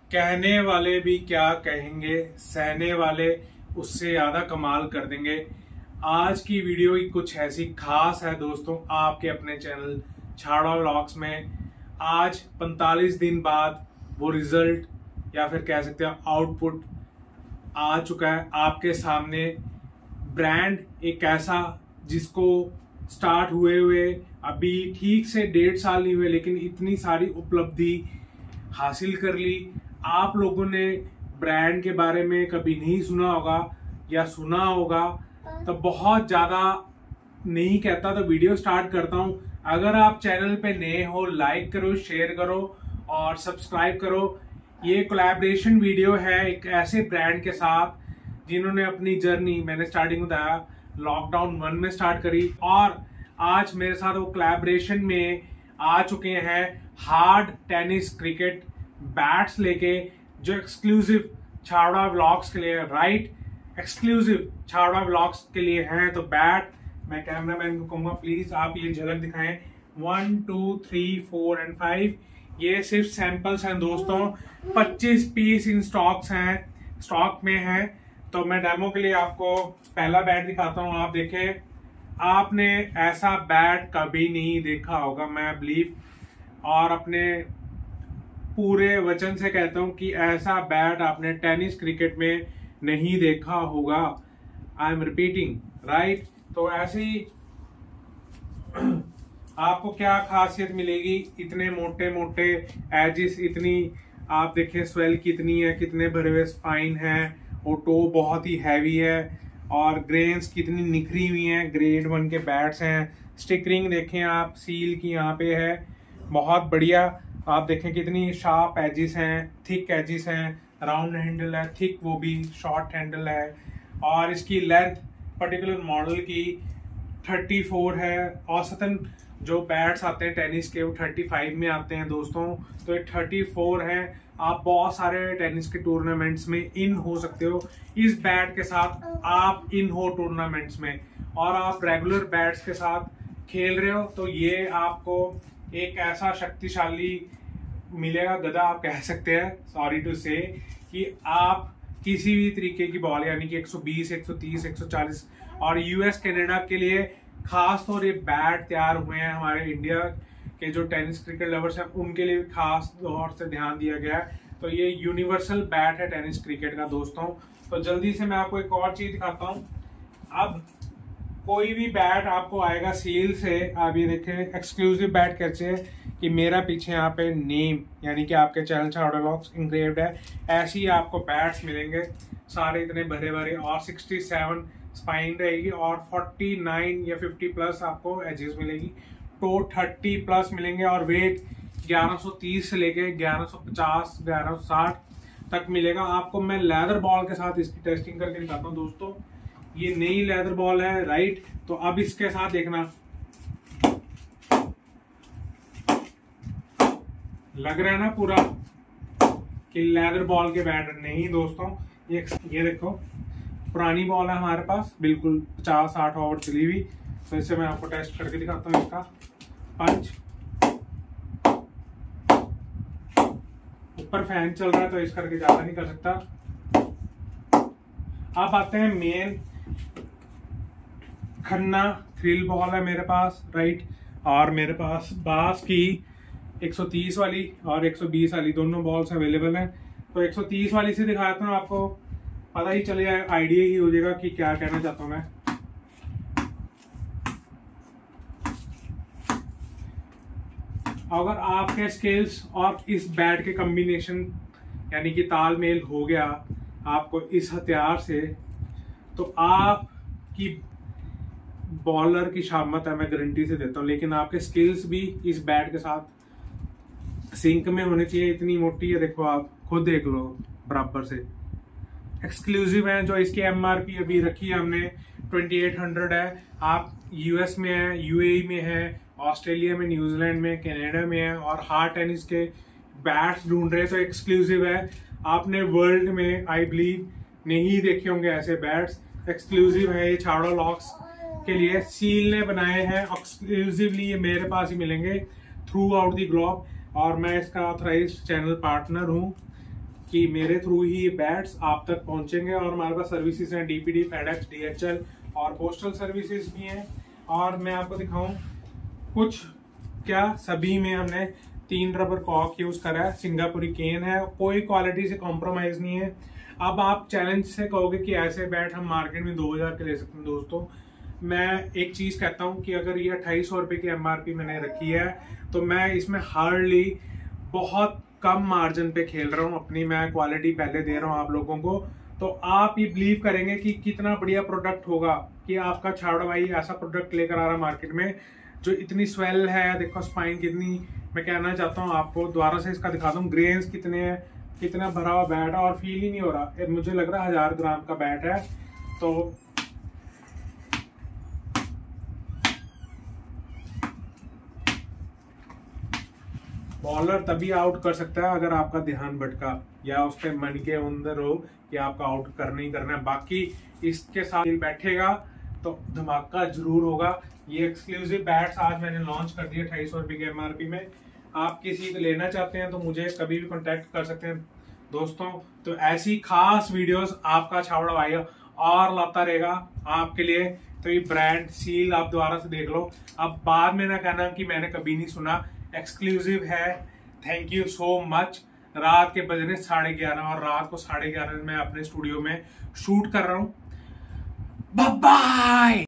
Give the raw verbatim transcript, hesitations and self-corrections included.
कहने वाले भी क्या कहेंगे, सहने वाले उससे ज्यादा कमाल कर देंगे। आज की वीडियो ही कुछ ऐसी खास है दोस्तों, आपके अपने चैनल छाड़ा व्लॉग्स में आज पैंतालीस दिन बाद वो रिजल्ट या फिर कह सकते हैं आउटपुट आ चुका है आपके सामने। ब्रांड एक ऐसा जिसको स्टार्ट हुए हुए अभी ठीक से डेढ़ साल नहीं हुए, लेकिन इतनी सारी उपलब्धि हासिल कर ली। आप लोगों ने ब्रांड के बारे में कभी नहीं सुना होगा या सुना होगा तो बहुत ज्यादा नहीं कहता, तो वीडियो स्टार्ट करता हूं। अगर आप चैनल पे नए हो लाइक करो, शेयर करो और सब्सक्राइब करो। ये कोलैबोरेशन वीडियो है एक ऐसे ब्रांड के साथ जिन्होंने अपनी जर्नी, मैंने स्टार्टिंग बताया, लॉकडाउन वन में स्टार्ट करी और आज मेरे साथ वो कोलैबोरेशन में आ चुके हैं हार्ड टेनिस क्रिकेट बैट्स लेके, जो एक्सक्लूसिव छावड़ा व्लॉग्स के लिए, राइट, एक्सक्लूसिव छावड़ा व्लॉग्स के लिए हैं। तो बैट मैं कैमरामैन को कहूंगा प्लीज आप ये झलक दिखाएं। One two three four and five, ये सिर्फ सैंपल्स हैं दोस्तों, पच्चीस पीस इन स्टॉक्स हैं, स्टॉक में हैं। तो मैं डेमो के लिए आपको पहला बैट दिखाता हूं। आप देखें, आपने ऐसा बैट कभी नहीं देखा होगा, मैं बिलीव और अपने पूरे वचन से कहता हूं कि ऐसा बैट आपने टेनिस क्रिकेट में नहीं देखा होगा। I am repeating, right. तो ऐसे ही आपको क्या खासियत मिलेगी, इतने मोटे मोटे एजिस, इतनी आप देखें स्वेल कितनी है, कितने भरे हुए स्पाइन है, और टो बहुत ही हैवी है और ग्रेन्स कितनी निखरी हुई हैं। ग्रेड वन के बैट्स हैं। स्टिकरिंग देखें आप, सील की यहाँ पे है, बहुत बढ़िया। आप देखें कितनी शार्प एजिस हैं, थिक एजिस हैं, राउंड हैंडल है, थिक वो भी, शॉर्ट हैंडल है और इसकी लेंथ पर्टिकुलर मॉडल की चौंतीस है। औसतन जो बैट्स आते हैं टेनिस के वो पैंतीस में आते हैं दोस्तों, तो ये चौंतीस है। आप बहुत सारे टेनिस के टूर्नामेंट्स में इन हो सकते हो इस बैट के साथ। आप इन हो टूर्नामेंट्स में और आप रेगुलर बैट्स के साथ खेल रहे हो तो ये आपको एक ऐसा शक्तिशाली मिलेगा, गधा आप कह सकते हैं, सॉरी टू से, कि आप किसी भी तरीके की बॉल यानी कि एक सौ बीस, एक सौ तीस, एक सौ चालीस और यूएस कनाडा के लिए खास तौर ये बैट तैयार हुए हैं। हमारे इंडिया के जो टेनिस क्रिकेट लवर्स हैं उनके लिए खास तौर से ध्यान दिया गया है। तो ये यूनिवर्सल बैट है टेनिस क्रिकेट का दोस्तों। तो जल्दी से मैं आपको एक और चीज दिखाता हूँ। अब कोई भी बैट आपको आएगा सील से, आप ये देखें एक्सक्लूसिव बैट कैसे है कि मेरा पीछे यहाँ पे नेम यानी कि आपके चैनल छावड़ा व्लॉग्स इंग्रेव्ड है। ऐसे ही आपको बैट्स मिलेंगे सारे इतने भरे भरे और सड़सठ स्पाइन रहेगी और उनचास या पचास प्लस आपको एजेस मिलेगी। तो तीस प्लस मिलेंगे और वेट ग्यारह सौ तीस से लेके ग्यारह सौ पचास, ग्यारह सौ साठ तक मिलेगा आपको। मैं लेदर बॉल के साथ इसकी टेस्टिंग करके दिखाता हूँ दोस्तों। ये नई लेदर बॉल है, राइट। तो अब इसके साथ देखना, लग रहा है ना पूरा कि लेदर बॉल के बैट नहीं दोस्तों। ये ये देखो पुरानी बॉल है हमारे पास, बिल्कुल पचास साठ ओवर चली हुई। तो इसे मैं आपको टेस्ट करके दिखाता हूँ। इसका पंच, ऊपर फैन चल रहा है तो इस करके ज्यादा नहीं कर सकता। आप आते हैं मेन खन्ना थ्रिल बॉल है मेरे पास, राइट। और मेरे पास बास की एक सौ तीस वाली और एक सौ बीस वाली दोनों बॉल्स अवेलेबल हैं। तो एक सौ तीस वाली से दिखाता हूँ, आपको पता ही चले जाए, आइडिया ही हो जाएगा कि क्या कहना चाहता हूँ मैं। अगर आपके स्किल्स और इस बैट के कॉम्बिनेशन यानी कि तालमेल हो गया आपको इस हथियार से, तो आपकी बॉलर की शामत है, मैं गारंटी से देता हूँ। लेकिन आपके स्किल्स भी इस बैट के साथ सिंक में होने चाहिए। इतनी मोटी है, देखो आप खुद देख लो, बराबर से एक्सक्लूसिव है। जो इसकी एमआरपी अभी रखी है हमने अट्ठाईस सौ है। आप यूएस में है, यूएई में है, ऑस्ट्रेलिया में, न्यूजीलैंड में, कनाडा में है और हार्ड टेनिस के बैट्स ढूंढ रहे हैं तो एक्सक्लूसिव है। आपने वर्ल्ड में आई बिलीव नहीं देखे होंगे ऐसे बैट्स। एक्सक्लूसिव है ये छावड़ा व्लॉग्स के लिए, सील ने बनाए हैं एक्सक्लूसिवली। ये मेरे पास ही मिलेंगे थ्रू आउट दी ग्लोब और मैं इसका ऑथराइज्ड चैनल पार्टनर हूँ। कि मेरे थ्रू ही ये बैट्स आप तक पहुंचेंगे। और हमारे पास सर्विसेज हैं डीपीडी, फेडेक्स, डीएचएल और पोस्टल सर्विसेज भी हैं। और मैं आपको दिखाऊं कुछ क्या, सभी में हमने तीन रबर कॉक यूज करा है, सिंगापुरी केन है, कोई क्वालिटी से कॉम्प्रोमाइज नहीं है। अब आप चैलेंज से कहोगे कि ऐसे बैट हम मार्केट में दो हजार के ले सकते हैं। दोस्तों मैं एक चीज कहता हूं कि अगर ये अट्ठाईस सौ रुपए की एमआरपी मैंने रखी है तो मैं इसमें हार्डली बहुत कम मार्जिन पे खेल रहा हूं अपनी, मैं क्वालिटी पहले दे रहा हूं आप लोगों को। तो आप ये बिलीव करेंगे कि कितना बढ़िया प्रोडक्ट होगा कि आपका छावड़ा भाई ऐसा प्रोडक्ट लेकर आ रहा है मार्केट में जो इतनी स्वेल है। देखो स्पाइन कितनी, मैं कहना चाहता हूँ आपको दोबारा से इसका दिखा दूं, ग्रेन्स कितने हैं, कितना भरा हुआ बैट है और फील ही नहीं हो रहा। मुझे लग रहा है हजार ग्राम का बैट है। तो बॉलर तभी आउट कर सकता है अगर आपका ध्यान भटका या उसके मन के अंदर हो कि आपका आउट करना ही करना है। बाकी इसके साथ बैठेगा तो धमाका जरूर होगा। ये एक्सक्लूसिव बैट्स आज मैंने लॉन्च कर दिए अट्ठाईस सौ रुपए की एमआरपी में। आप किसी को लेना चाहते हैं तो मुझे कभी भी कांटेक्ट कर सकते हैं दोस्तों। तो ऐसी खास वीडियोस आपका छावड़ा भाई और लाता रहेगा आपके लिए। तो ये ब्रांड सील आप दोबारा से देख लो, अब बाद में ना कहना कि मैंने कभी नहीं सुना, एक्सक्लूसिव है। Thank you so much. रात के बज रहे साढ़े ग्यारह और रात को साढ़े ग्यारह में अपने स्टूडियो में शूट कर रहा हूँ। Bye bye.